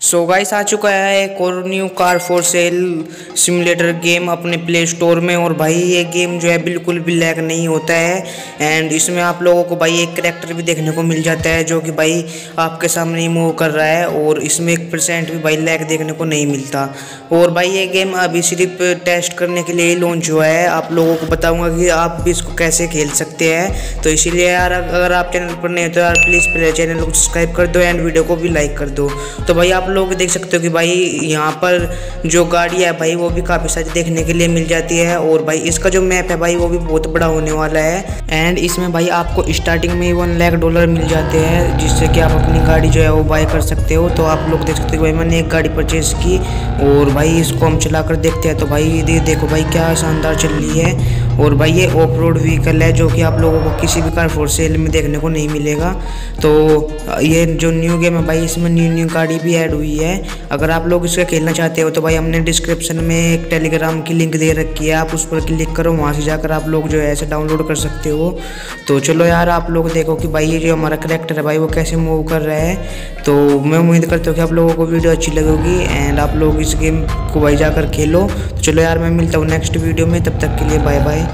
So guys आ चुका है एक और new car for sale simulator game अपने प्ले स्टोर में। और भाई ये गेम जो है बिल्कुल भी लैग नहीं होता है। एंड इसमें आप लोगों को भाई एक करैक्टर भी देखने को मिल जाता है जो कि भाई आपके सामने ही मूव कर रहा है। और इसमें 1% भी भाई लैग देखने को नहीं मिलता। और भाई ये गेम अभी सिर्फ टेस्ट करने के लिए ही लॉन्च हुआ है। आप लोगों को बताऊँगा कि आप भी इसको कैसे खेल सकते हैं। तो इसीलिए यार अगर आप चैनल पर नहीं हो तो यार प्लीज़ पहले चैनल को सब्सक्राइब कर दो एंड वीडियो को भी लाइक कर दो। तो भाई आप लोग देख सकते हो कि भाई यहाँ पर जो गाड़ी है भाई वो भी काफ़ी सारी देखने के लिए मिल जाती है। और भाई इसका जो मैप है भाई वो भी बहुत बड़ा होने वाला है। एंड इसमें भाई आपको स्टार्टिंग में $1 लाख मिल जाते हैं जिससे कि आप अपनी गाड़ी जो है वो बाय कर सकते हो। तो आप लोग देख सकते हो भाई मैंने एक गाड़ी परचेज की और भाई इसको हम चला कर देखते हैं। तो भाई ये देखो भाई क्या शानदार चल रही है। और भाई ये ऑफ रोड व्हीकल है जो कि आप लोगों को किसी भी कार फॉर सेल में देखने को नहीं मिलेगा। तो ये जो न्यू गेम है भाई इसमें न्यू गाड़ी भी ऐड हुई है। अगर आप लोग इसका खेलना चाहते हो तो भाई हमने डिस्क्रिप्शन में एक टेलीग्राम की लिंक दे रखी है, आप उस पर क्लिक करो, वहाँ से जाकर आप लोग जो है ऐसे डाउनलोड कर सकते हो। तो चलो यार आप लोग देखो कि भाई ये जो हमारा करैक्टर है भाई वो कैसे मूव कर रहा है। तो मैं उम्मीद करता हूँ कि आप लोगों को वीडियो अच्छी लगेगी एंड आप लोग इस गेम को भाई जाकर खेलो। तो चलो यार मैं मिलता हूँ नेक्स्ट वीडियो में, तब तक के लिए बाय बाय।